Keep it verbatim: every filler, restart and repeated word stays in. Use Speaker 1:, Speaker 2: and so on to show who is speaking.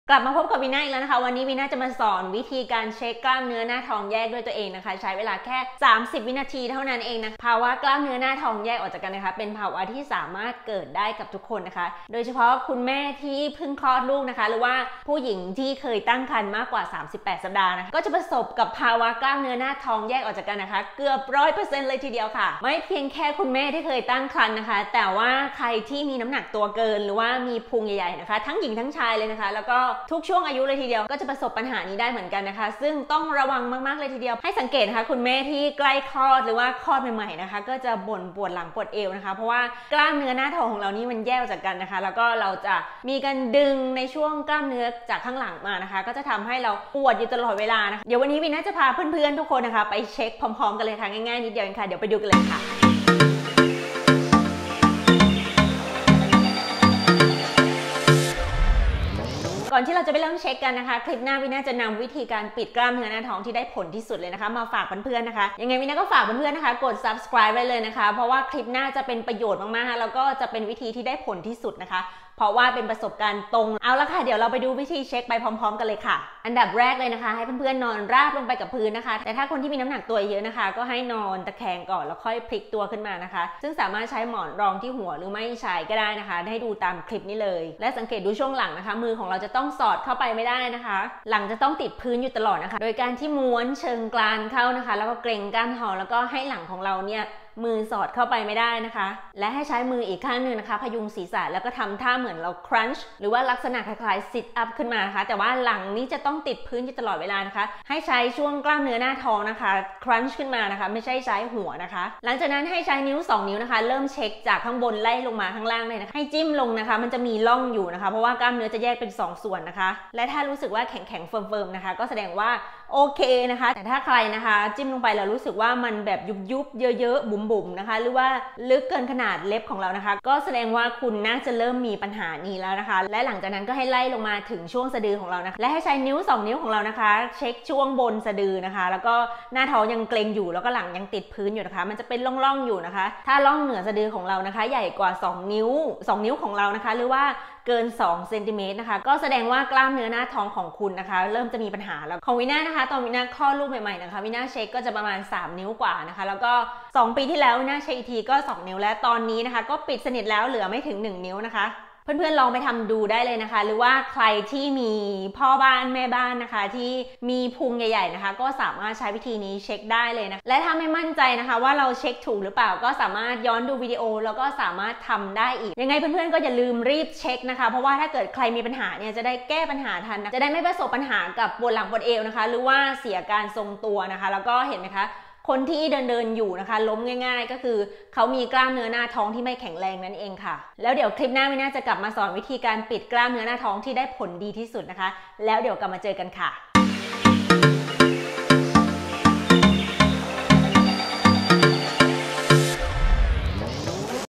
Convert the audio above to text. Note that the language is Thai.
Speaker 1: กลับมาพบกับวีน่าอีกแล้วนะคะวันนี้วีน่าจะมาสอนวิธีการเช็คกล้ามเนื้อหน้าท้องแยกด้วยตัวเองนะคะใช้เวลาแค่สามสิบวินาทีเท่านั้นเองนะภาวะกล้ามเนื้อหน้าท้องแยกออกจากกันนะคะเป็นภาวะที่สามารถเกิดได้กับทุกคนนะคะโดยเฉพาะคุณแม่ที่เพิ่งคลอดลูกนะคะหรือว่าผู้หญิงที่เคยตั้งครรภ์มากกว่าสามสิบแปดสัปดาห์นะคะก็จะประสบกับภาวะกล้ามเนื้อหน้าท้องแยกออกจากกันนะคะเกือบร้อยเปอร์เซ็นต์เลยทีเดียวค่ะไม่เพียงแค่คุณแม่ที่เคยตั้งครรภ์นะคะแต่ว่าใครที่มีน้ำหนักตัวเกินหรือว่ามีพุงใหญ่ๆนะคะทั้งหญิงทั้งชายเลยนะคะแล้วก็ทุกช่วงอายุเลยทีเดียวก็จะประสบปัญหานี้ได้เหมือนกันนะคะซึ่งต้องระวังมากๆเลยทีเดียวให้สังเกตนะคะคุณแม่ที่ใกล้คลอดหรือว่าคลอดใหม่ๆนะคะก็จะบ่นปวดหลังปวดเอวนะคะเพราะว่ากล้ามเนื้อหน้าท้องของเรานี่มันแยกออกจากกันนะคะแล้วก็เราจะมีการดึงในช่วงกล้ามเนื้อจากข้างหลังมานะคะก็จะทำให้เราปวดอยู่ตลอดเวลานะคะเดี๋ยววันนี้วินน่าจะพาเพื่อนๆทุกคนนะคะไปเช็คพร้อมๆกันเลยค่ะง่ายๆนิดเดียวเองค่ะเดี๋ยวไปดูกันเลยค่ะก่อนที่เราจะไปเริ่มเช็คกันนะคะคลิปหน้าวิน่าจะนำวิธีการปิดกล้ามเนื้อหน้าท้องที่ได้ผลที่สุดเลยนะคะมาฝากเพื่อนๆนะคะยังไงวิน่าก็ฝากเพื่อนๆนะคะกด ซับสไครบ์ ไว้เลยนะคะเพราะว่าคลิปหน้าจะเป็นประโยชน์มากๆแล้วก็จะเป็นวิธีที่ได้ผลที่สุดนะคะเพราะว่าเป็นประสบการณ์ตรงเอาละค่ะเดี๋ยวเราไปดูวิธีเช็คไปพร้อมๆกันเลยค่ะอันดับแรกเลยนะคะให้เพื่อนๆนอนราบลงไปกับพื้นนะคะแต่ถ้าคนที่มีน้ำหนักตัวเยอะนะคะก็ให้นอนตะแคงก่อนแล้วค่อยพลิกตัวขึ้นมานะคะซึ่งสามารถใช้หมอนรองที่หัวหรือไม่ใช้ก็ได้นะคะให้ดูตามคลิปนี้เลยและสังเกตดูช่วงหลังนะคะมือของเราจะต้องสอดเข้าไปไม่ได้นะคะหลังจะต้องติดพื้นอยู่ตลอดนะคะโดยการที่ม้วนเชิงกรานเข้านะคะแล้วก็เกร็งกล้ามท้องแล้วก็ให้หลังของเราเนี่ยมือสอดเข้าไปไม่ได้นะคะและให้ใช้มืออีกข้างหนึ่งนะคะพยุงศีรษะแล้วก็ทำท่าเหมือนเราครันช์หรือว่าลักษณะคล้ายๆซิทอัพขึ้นมานะคะแต่ว่าหลังนี้จะต้องติดพื้นอยู่ตลอดเวลานะคะให้ใช้ช่วงกล้ามเนื้อหน้าท้องนะคะครันช์ขึ้นมานะคะไม่ใช่ใช้หัวนะคะหลังจากนั้นให้ใช้นิ้วสองนิ้วนะคะเริ่มเช็คจากข้างบนไล่ลงมาข้างล่างเลยนะคะให้จิ้มลงนะคะมันจะมีร่องอยู่นะคะเพราะว่ากล้ามเนื้อจะแยกเป็นสองส่วนนะคะและถ้ารู้สึกว่าแข็งๆเฟิร์มๆนะคะก็แสดงว่าโอเคนะคะแต่ถ้าใครนะคะจิ้มลงไปแล้วรู้สึกว่ามันแบบยุบๆเยอะๆบุ๋มๆนะคะหรือว่าลึกเกินขนาดเล็บของเรานะคะก็แสดงว่าคุณน่าจะเริ่มมีปัญหานี้แล้วนะคะและหลังจากนั้นก็ให้ไล่ลงมาถึงช่วงสะดือของเรานะคะและให้ใช้นิ้วสองนิ้วของเรานะคะเช็คช่วงบนสะดือนะคะแล้วก็หน้าท้องยังเกร็งอยู่แล้วก็หลังยังติดพื้นอยู่นะคะมันจะเป็นร่องๆอยู่นะคะถ้าร่องเหนือสะดือของเรานะคะใหญ่กว่าสองนิ้วสองนิ้วของเรานะคะหรือว่าเกินสองเซนติเมตรนะคะก็แสดงว่ากล้ามเนื้อหน้าท้องของคุณนะคะเริ่มจะมีปัญหาแล้วของวิน่านะคะตอนวิน่าคลอดลูกใหม่ๆนะคะวิน่าเช็คก็จะประมาณสามนิ้วกว่านะคะแล้วก็สองปีที่แล้ววิน่าเช็คอีกทีก็สองนิ้วและตอนนี้นะคะก็ปิดสนิทแล้วเหลือไม่ถึงหนึ่งนิ้วนะคะเพื่อนๆลองไปทำดูได้เลยนะคะหรือว่าใครที่มีพ่อบ้านแม่บ้านนะคะที่มีพุงใหญ่ๆนะคะก็สามารถใช้วิธีนี้เช็คได้เลยนะและถ้าไม่มั่นใจนะคะว่าเราเช็คถูกหรือเปล่าก็สามารถย้อนดูวิดีโอแล้วก็สามารถทำได้อีกยังไงเพื่อนๆก็อย่าลืมรีบเช็คนะคะเพราะว่าถ้าเกิดใครมีปัญหาเนี่ยจะได้แก้ปัญหาทันนะจะได้ไม่ประสบปัญหากับปวดหลังปวดเอวนะคะหรือว่าเสียการทรงตัวนะคะแล้วก็เห็นไหมคะคนที่เดินเดินอยู่นะคะล้มง่ายๆก็คือเขามีกล้ามเนื้อหน้าท้องที่ไม่แข็งแรงนั่นเองค่ะแล้วเดี๋ยวคลิปหน้าวิน่าจะกลับมาสอนวิธีการปิดกล้ามเนื้อหน้าท้องที่ได้ผลดีที่สุดนะคะแล้วเดี๋ยวกลับมาเจอกันค่ะ